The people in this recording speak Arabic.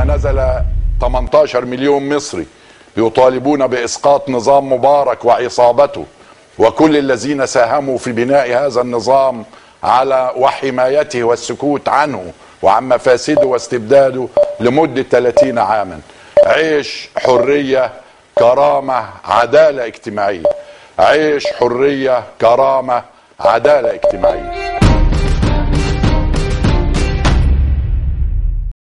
نزل 18 مليون مصري يطالبون بإسقاط نظام مبارك وعصابته وكل الذين ساهموا في بناء هذا النظام على وحمايته والسكوت عنه وعن مفاسده واستبداده لمدة 30 عاما. عيش، حرية، كرامة، عدالة اجتماعية. عيش، حرية، كرامة، عدالة اجتماعية.